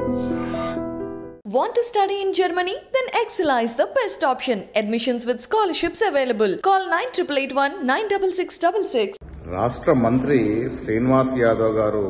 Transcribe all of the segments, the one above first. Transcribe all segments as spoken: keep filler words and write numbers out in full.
Want to study in Germany? Then Excella is the best option. Admissions with scholarships available. Call nine eight eight one nine six six six six. రాష్ట్ర మంత్రి శ్రీనివాస్ యాదవ్ గారు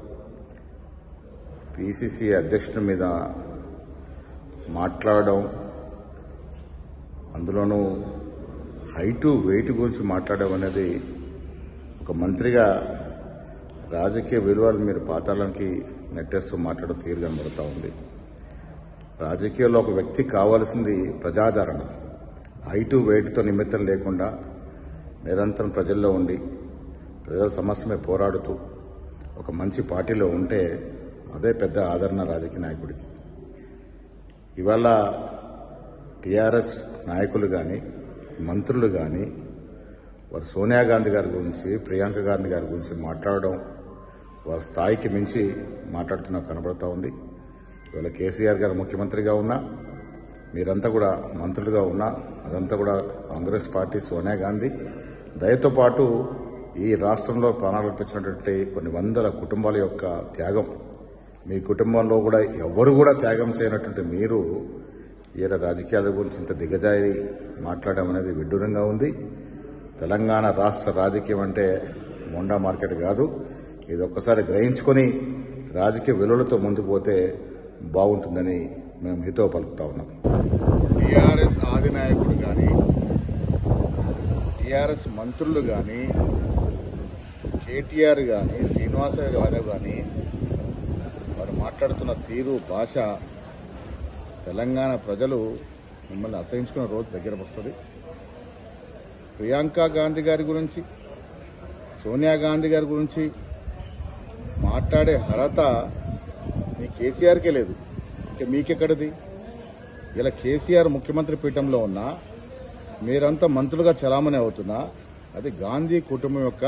PCC అధ్యక్షుడి మీద మాట్లాడడం, అందులోనూ height weight గురించి మాట్లాడడం అనేది ఒక మంత్రిగా రాజకీయ విలువలు మీరు పాతాళానికి నెట్టేస్తూ మాట్లాడడం తీరు కనబడుతూ ఉంది. రాజకీయాల్లో ఒక వ్యక్తి కావాల్సింది ప్రజాదరణ. హైటు వెయిట్తో నిమిత్తం లేకుండా నిరంతరం ప్రజల్లో ఉండి ప్రజల సమస్యమే పోరాడుతూ ఒక మంచి పార్టీలో ఉంటే అదే పెద్ద ఆదరణ రాజకీయ నాయకుడికి. ఇవాళ టీఆర్ఎస్ నాయకులు కానీ మంత్రులు కానీ వారు సోనియా గాంధీ గారి గురించి, ప్రియాంక గాంధీ గారి గురించి మాట్లాడడం వారి స్థాయికి మించి మాట్లాడుతున్నా కనబడుతూ ఉంది. ఇవాళ కేసీఆర్ గారు ముఖ్యమంత్రిగా ఉన్నా, మీరంతా కూడా మంత్రులుగా ఉన్నా, అదంతా కూడా కాంగ్రెస్ పార్టీ, సోనియా గాంధీ దయతో పాటు ఈ రాష్ట్రంలో ప్రాణాలు అర్పించినటువంటి కొన్ని వందల కుటుంబాల యొక్క త్యాగం, మీ కుటుంబంలో కూడా ఎవరు కూడా త్యాగం చేయనటువంటి మీరు ఈయన రాజకీయాల గురించి ఇంత దిగజారి మాట్లాడడం అనేది విడ్డూరంగా ఉంది. తెలంగాణ రాష్ట్ర రాజకీయం అంటే మొండా మార్కెట్ కాదు. ఇది ఒక్కసారి గ్రహించుకొని రాజకీయ విలువలతో ముందుకు పోతే బాగుంటుందని మేము హితో పలుకుతా ఉన్నాం. టీఆర్ఎస్ ఆదినాయకుడు కానీ, టీఆర్ఎస్ మంత్రులు కానీ, కేటీఆర్ కానీ, శ్రీనివాస యాదవ్ కానీ వారు మాట్లాడుతున్న తీరు, భాష తెలంగాణ ప్రజలు మిమ్మల్ని అసహించుకున్న రోజు దగ్గర వస్తుంది. ప్రియాంక గాంధీ గారి గురించి, సోనియా గాంధీ గారి గురించి మాట్లాడే అర్హత మీ కేసీఆర్కే లేదు. ఇంకా మీకెక్కడిది? ఇలా కేసీఆర్ ముఖ్యమంత్రి పీఠంలో ఉన్నా, మీరంతా మంత్రులుగా చలామణి అవుతున్నా, అది గాంధీ కుటుంబం యొక్క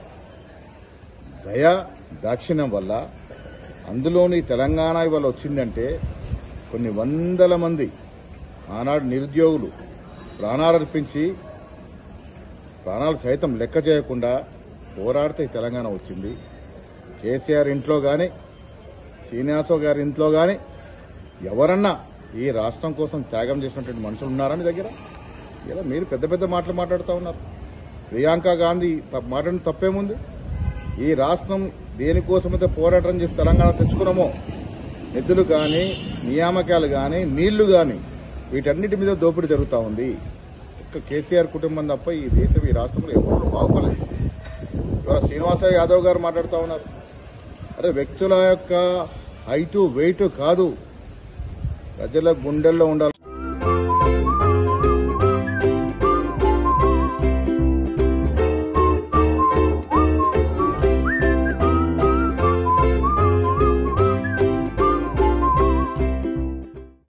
దయా దాక్షిణ్యం వల్ల. అందులోని తెలంగాణ ఇవాళ వచ్చిందంటే కొన్ని వందల మంది ఆనాడు నిరుద్యోగులు ప్రాణాలర్పించి ప్రాణాలు సైతం లెక్క చేయకుండా పోరాడితే తెలంగాణ వచ్చింది. కేసీఆర్ ఇంట్లో కానీ, శ్రీనివాసరావు గారి ఇంట్లో కానీ ఎవరన్నా ఈ రాష్ట్రం కోసం త్యాగం చేసినటువంటి మనుషులు ఉన్నారా మీ దగ్గర? ఇలా మీరు పెద్ద పెద్ద మాటలు మాట్లాడుతూ ఉన్నారు. ప్రియాంక గాంధీ మాట్లాడిన తప్పేముంది? ఈ రాష్ట్రం దేనికోసమైతే పోరాటం చేసి తెలంగాణ తెచ్చుకున్నామో, నిధులు కానీ, నియామకాలు కానీ, నీళ్లు కానీ, వీటన్నిటి మీద దోపిడీ జరుగుతూ ఉంది. ఒక్క కేసీఆర్ కుటుంబం తప్ప ఈ దేశం, ఈ రాష్ట్రంలో ఎవరు బాగుపడలేదు. ఇవాళ శ్రీనివాస యాదవ్ గారు మాట్లాడుతూ ఉన్నారు. అరే, వ్యక్తుల యొక్క హైటు వెయిట్ కాదు, ప్రజల గుండెల్లో ఉండాలి.